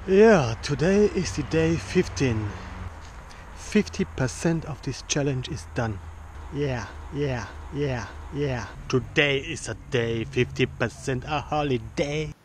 Yeah, today is the day 15. 50% of this challenge is done. Yeah. Today is a day 50% a holiday.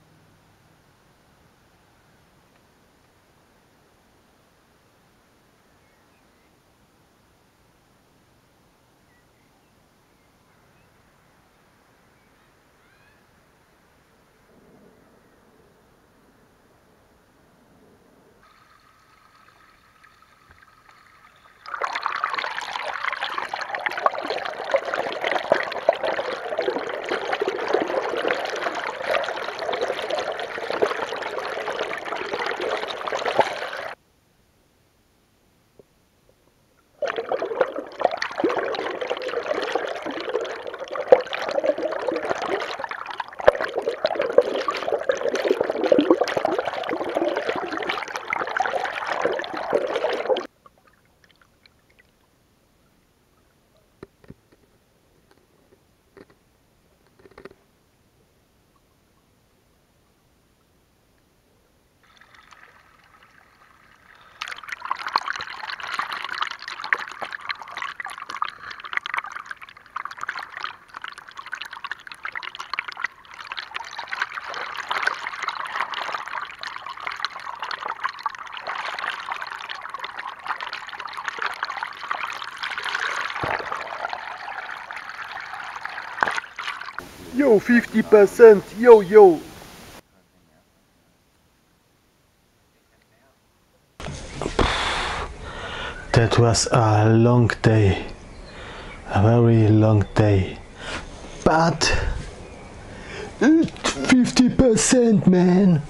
Yo, 50%, yo. That was a long day, a very long day, but 50%, man.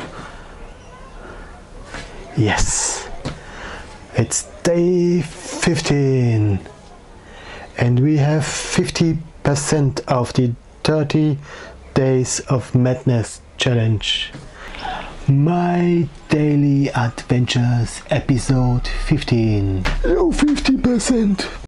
Yes, it's day 15 and we have 50% of the 30 days of madness challenge. My daily adventures episode 15. Oh, 50%.